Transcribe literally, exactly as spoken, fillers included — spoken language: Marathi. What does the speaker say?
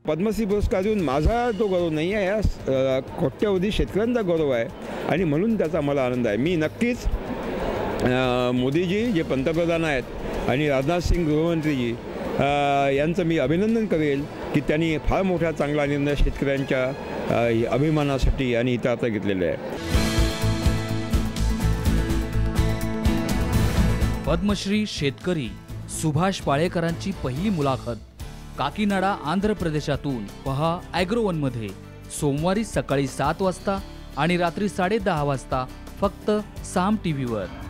पद्मश्री पुरस्कार देऊन माझा तो गौरव नाही आहे, या कोट्यवधी शेतकऱ्यांचा गौरव आहे आणि म्हणून त्याचा मला आनंद आहे। मी नक्कीच मोदीजी जे पंतप्रधान आहेत आणि राजनाथ सिंग गृहमंत्रीजी यांचं मी अभिनंदन करेल की त्यांनी फार मोठा चांगला निर्णय शेतकऱ्यांच्या अभिमानासाठी आणि हितार्थ घेतलेला आहे। पद्मश्री शेतकरी सुभाष पाळेकरांची पहिली मुलाखत काकीनाडा आंध्र प्रदेशातून पहा ॲग्रोवन मध्ये सोमवारी सकाळी सात वाजता आणि रात्री साडे दहा वाजता फक्त साम टीव्हीवर।